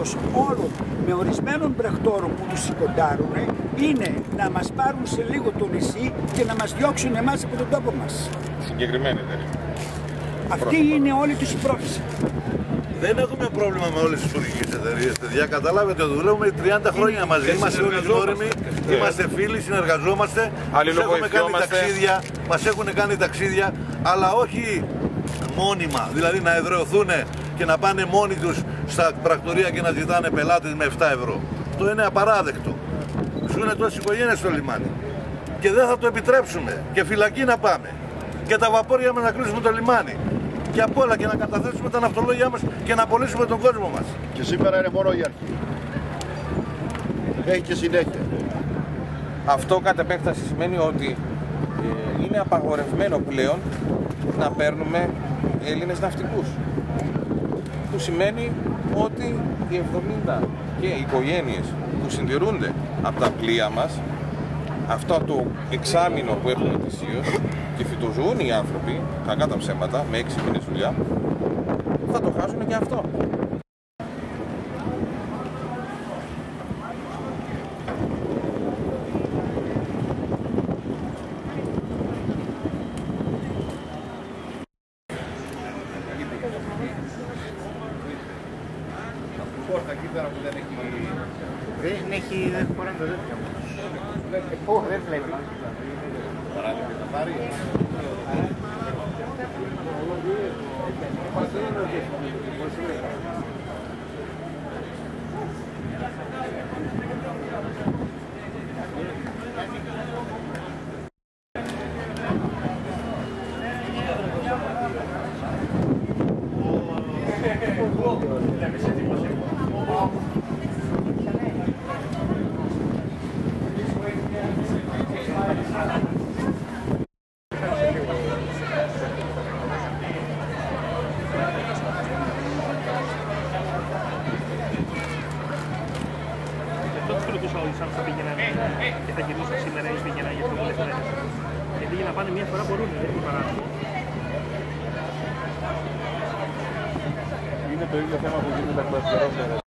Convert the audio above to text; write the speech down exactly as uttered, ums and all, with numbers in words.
στόχος όλων με ορισμένων πρακτόρων που τους σηκωτάρουν είναι να μας πάρουν σε λίγο το νησί και να μας διώξουν εμάς από τον τόπο μας. Συγκεκριμένη εταιρεία. Αυτή είναι όλη τους η πρόθεση. Δεν έχουμε πρόβλημα με όλες τις τουρκικές εταιρείες, παιδιά. Καταλάβετε, δουλεύουμε τριάντα χρόνια μαζί. Είμαστε όλοι γνώριμοι, είμαστε φίλοι, συνεργαζόμαστε. Μας έχουν κάνει ταξίδια, μας έχουν κάνει ταξίδια, αλλά όχι μόνιμα. Δηλαδή να εδραιωθούν και να πάνε μόνοι τους στα πρακτορία και να ζητάνε πελάτες με επτά ευρώ. Αυτό είναι απαράδεκτο. Ζουνε τόσες οικογένειες στο λιμάνι. Και δεν θα το επιτρέψουμε. Και φυλακή να πάμε. Και τα βαπόρια μας να κλείσουμε το λιμάνι. Και απ' όλα και να καταθέσουμε τα ναυτολόγια μας και να απολύσουμε τον κόσμο μας. Και σήμερα είναι μόνο η αρχή. Έχει και συνέχεια. Αυτό κατ' επέκταση σημαίνει ότι ε, είναι απαγορευμένο πλέον να παίρνουμε Έλληνες ναυτικούς. Που σημαίνει ότι οι εβδομήντα και οι οικογένειες που συντηρούνται από τα πλοία μας, αυτό το εξάμηνο που έχουμε ετησίως και φυτοζωούν οι άνθρωποι, κακά τα ψέματα, με έξι μήνες δουλειά, θα το χάσουν και αυτό. Δεν έχει, δεν χωράει το τέτοιο. Όχι, δεν βλέπει. Παράδειγμα, θα πάρει. Αν θα πήγαιναν και θα γυρνούσαν σήμερα ή πήγαιναν για το πολλές μέρες. Γιατί για να πάνε μια φορά μπορούν, δεν είναι παράδειγμα. Είναι το ίδιο θέμα που γίνεται τα